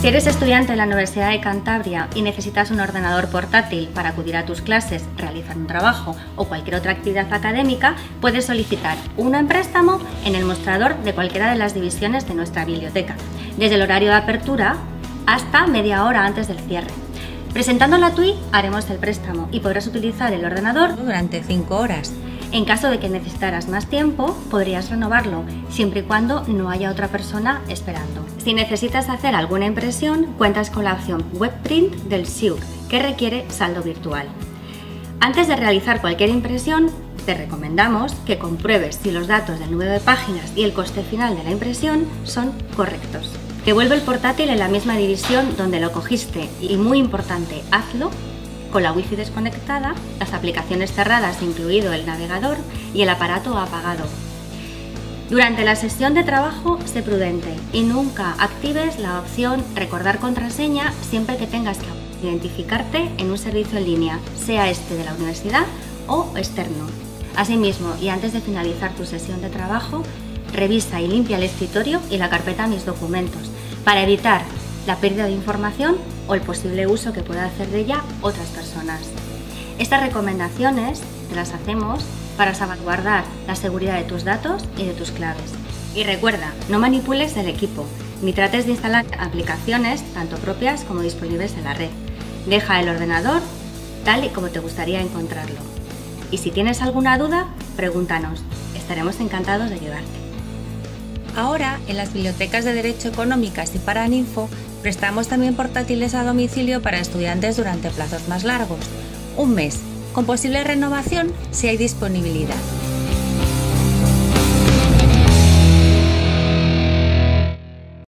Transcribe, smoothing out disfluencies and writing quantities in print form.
Si eres estudiante en la Universidad de Cantabria y necesitas un ordenador portátil para acudir a tus clases, realizar un trabajo o cualquier otra actividad académica, puedes solicitar uno en préstamo en el mostrador de cualquiera de las divisiones de nuestra biblioteca, desde el horario de apertura hasta media hora antes del cierre. Presentando la TUI haremos el préstamo y podrás utilizar el ordenador durante 5 horas. En caso de que necesitaras más tiempo, podrías renovarlo, siempre y cuando no haya otra persona esperando. Si necesitas hacer alguna impresión, cuentas con la opción WebPrint del SIUC, que requiere saldo virtual. Antes de realizar cualquier impresión, te recomendamos que compruebes si los datos del número de páginas y el coste final de la impresión son correctos. Devuelve el portátil en la misma división donde lo cogiste y, muy importante, hazlo con la Wi-Fi desconectada, las aplicaciones cerradas, incluido el navegador, y el aparato apagado. Durante la sesión de trabajo, sé prudente y nunca actives la opción recordar contraseña siempre que tengas que identificarte en un servicio en línea, sea este de la universidad o externo. Asimismo, y antes de finalizar tu sesión de trabajo, revisa y limpia el escritorio y la carpeta Mis documentos para evitar la pérdida de información o el posible uso que pueda hacer de ella otras personas. Estas recomendaciones te las hacemos para salvaguardar la seguridad de tus datos y de tus claves. Y recuerda, no manipules el equipo, ni trates de instalar aplicaciones tanto propias como disponibles en la red. Deja el ordenador tal y como te gustaría encontrarlo. Y si tienes alguna duda, pregúntanos, estaremos encantados de ayudarte. Ahora, en las bibliotecas de Derecho Económicas y Paraninfo, prestamos también portátiles a domicilio para estudiantes durante plazos más largos, un mes, con posible renovación si hay disponibilidad.